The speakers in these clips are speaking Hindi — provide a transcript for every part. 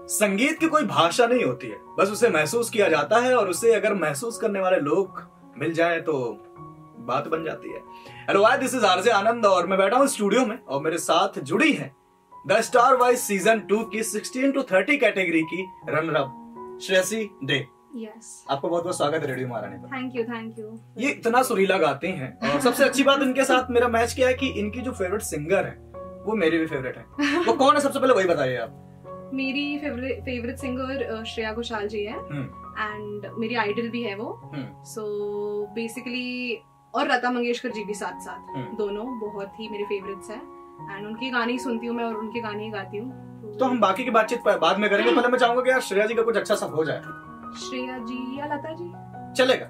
संगीत की कोई भाषा नहीं होती है, बस उसे महसूस किया जाता है और उसे अगर महसूस करने वाले लोग मिल जाएं तो बात बन जाती है। Hello hi, this is RJ Anand और मैं बैठा हूँ स्टूडियो में और मेरे साथ जुड़ी है द स्टार वाइज सीजन 2 की 16 to 30 कैटेगरी की runner up Shreyasi De. Yes. आपको बहुत बहुत स्वागत है रेडियो महारानी पर। Thank you. ये इतना सुरीला गाते हैं और सबसे अच्छी बात इनके साथ मेरा मैच किया है कि इनकी जो फेवरेट सिंगर है वो मेरी भी फेवरेट है। वो कौन है सबसे पहले वही बताइए आप। मेरी फेवरेट सिंगर श्रेया घोषाल जी है एंड मेरी आइडल भी है वो। सो बेसिकली और लता मंगेशकर जी भी साथ साथ, दोनों बहुत ही मेरे फेवरेट्स हैं एंड उनके गाने ही सुनती हूँ मैं और उनके गाने ही गाती हूँ। तो हम बाकी की बातचीत बाद में करेंगे। पहले मैं चाहूंगा कि यार श्रेया जी का कुछ अच्छा सा हो जाए। श्रेया जी या लता जी चलेगा?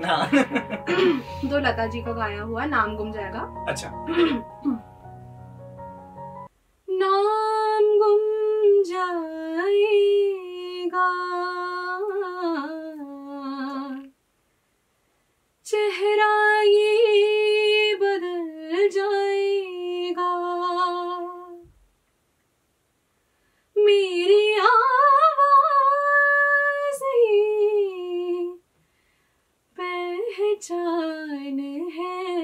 तो लता जी का गाया हुआ नाम गुम जाएगा। अच्छा। नाम गुम जाएगा, चेहरा ये बदल जाएगा, मेरी आवाज़ ही पहचान है,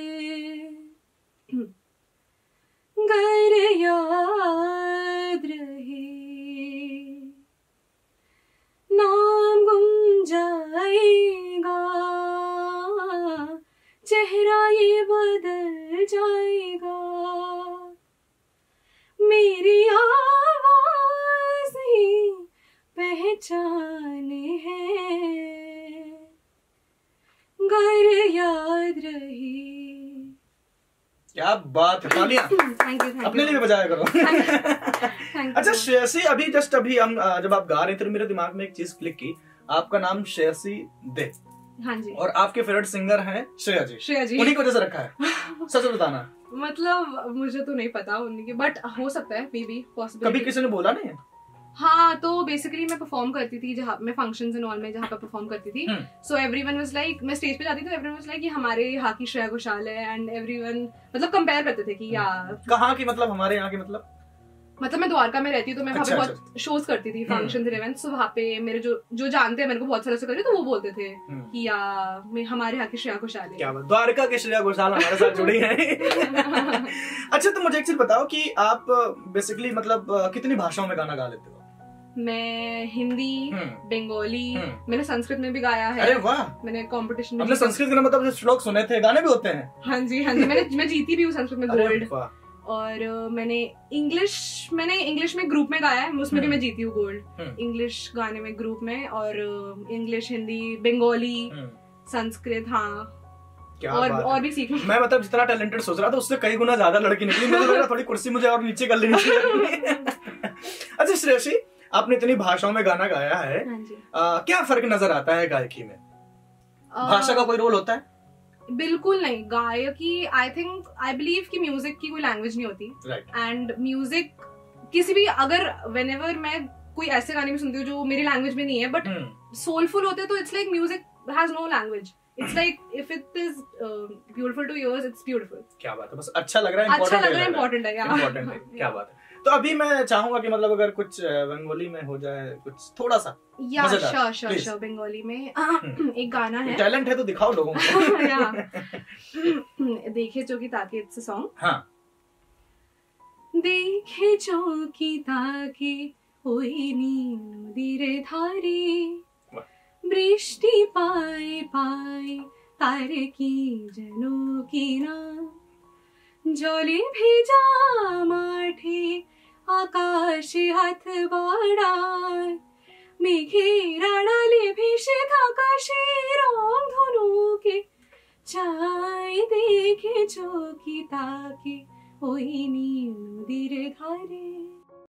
गर याद रहे, नाम गुम जाएगा, चेहरा ये बदल जाएगा, मेरी आवाज़ ही पहचान है, गर याद रहे। क्या बात है, तालियां। Thank you. अपने लिए भी बजाया करो। अच्छा श्रेयसी, अभी हम जब आप गा रहे थे तो मेरे दिमाग में एक चीज क्लिक की। आपका नाम श्रेयसी दे। हाँ जी। और आपके फेवरेट सिंगर हैं श्रेया जी। श्रेया जी उन्हीं की वजह से रखा है? सच बताना। मतलब मुझे तो नहीं पता उनकी, बट हो सकता है, मे बी पॉसिबल। कभी किसी ने बोला नहीं है? हाँ, तो बेसिकली मैं परफॉर्म करती थी जहाँ मैं फंक्शंस एंड ऑल में जहाँ पे परफॉर्म करती थी। सो एवरीवन वाज लाइक, मैं स्टेज पे जाती थी तो एवरीवन वाज लाइक ये हमारे यहाँ की श्रेया घोषाल है एंड एवरीवन मतलब कंपेयर करते थे कि यार कहाँ की, मतलब हमारे यहाँ की, मतलब मैं द्वारका में रहती हूँ तो मैं वहाँ पे अच्छा। बहुत शोज करती थी, फंक्शंस एंड इवेंट्स। तो वहाँ पे मेरे जो जानते हैं मेरे को बहुत सारे से करे तो वो बोलते थे कि यार हमारे यहाँ की श्रेया घोषाल है। क्या बात, द्वारका की श्रेया घोषाल हमारे साथ जुड़ी है। अच्छा, तो मुझे एक चीज बताओ कि आप बेसिकली मतलब कितनी भाषाओं में गाना गा लेते हो? मैं हिंदी, बंगाली, मैंने संस्कृत में भी गाया है। अरे वाह। मैंने कंपटीशन में हमने संस्कृत के मतलब श्लोक सुने थे, गाने भी होते हैं। हाँ जी मैं जीती भी हूँ संस्कृत में गोल्ड। और मैंने इंग्लिश में ग्रुप में गाया है, उसमें भी मैं जीती हूँ गोल्ड। इंग्लिश गाने में ग्रुप में, और इंग्लिश, हिंदी, बंगाली, संस्कृत, हाँ और भी सीख। मैं मतलब जितना टैलेंटेड सोच रहा था उससे कई गुना ज्यादा लड़की निकली। मुझे लग रहा थोड़ी कुर्सी मुझे और नीचे कर लेनी चाहिए। अच्छा श्रेयसी, आपने इतनी भाषाओं में गाना गाया है, क्या फर्क नजर आता है गायकी में? भाषा का कोई रोल होता है? बिल्कुल नहीं। गायकी आई बिलीव कि म्यूजिक की कोई लैंग्वेज नहीं होती। एंड म्यूजिक किसी भी, अगर व्हेनेवर मैं कोई ऐसे गाने भी सुनती हूँ जो मेरी लैंग्वेज में नहीं है बट सोलफुल होते हैं, तो it's like music has no language. It's like if it is beautiful to yours, it's beautiful. क्या बात है, बस अच्छा लग रहा है, important है, क्या बात है। तो अभी मैं चाहूंगा कि मतलब अगर कुछ बंगाली में हो जाए, कुछ थोड़ा सा श्योर बंगाली में एक गाना है। टैलेंट है तो दिखाओ लोगों को। देखे चौकी ताके, इट्स अ सॉन्ग। हाँ। देखे चौकी ताके ওই নদীর ধারে, বৃষ্টি পায় পায় তার কি যেন কিনা, জলে ভেজা মাঠে আকাশে হাত বাড়ায়, মেঘের আড়ালে ভেসে থাকা সেই রংধনুকে চাই, দেখেছো কি তাকে ওই নদীর ধারে।